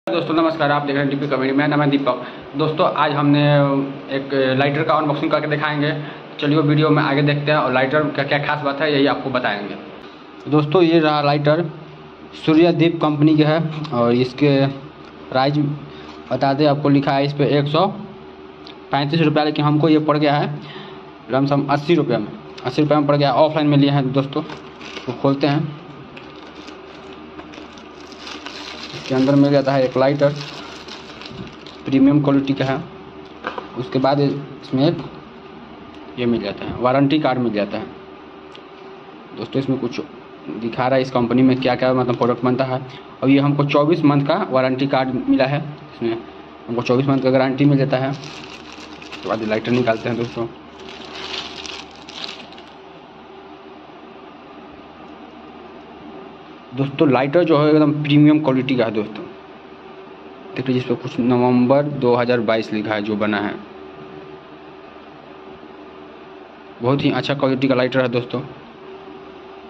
दोस्तों नमस्कार, आप देख रहे हैं डीपी कॉमेडी। मेरा नाम है दीपक। दोस्तों आज हमने एक लाइटर का अनबॉक्सिंग करके दिखाएंगे। चलिए वो वीडियो में आगे देखते हैं और लाइटर का क्या खास बात है यही आपको बताएंगे। दोस्तों ये रहा लाइटर, सूर्यदीप कंपनी का है और इसके प्राइस बता दें आपको। लिखा है इस पर 135 रुपया, लेकिन हमको ये पड़ गया है लमसम 80 रुपये में। 80 रुपये में पड़ गया। ऑफलाइन में लिए हैं दोस्तों। तो खोलते हैं। इसके अंदर मिल जाता है एक लाइटर, प्रीमियम क्वालिटी का है। उसके बाद इसमें एक ये मिल जाता है, वारंटी कार्ड मिल जाता है। दोस्तों इसमें कुछ दिखा रहा है इस कंपनी में क्या क्या मतलब प्रोडक्ट बनता है। और ये हमको 24 मंथ का वारंटी कार्ड मिला है। इसमें हमको 24 मंथ का गारंटी मिल जाता है। उसके बाद लाइटर निकालते हैं दोस्तों। लाइटर जो है एकदम प्रीमियम क्वालिटी का है दोस्तों। देखिए जिस पर कुछ नवंबर 2022 लिखा है जो बना है। बहुत ही अच्छा क्वालिटी का लाइटर है दोस्तों।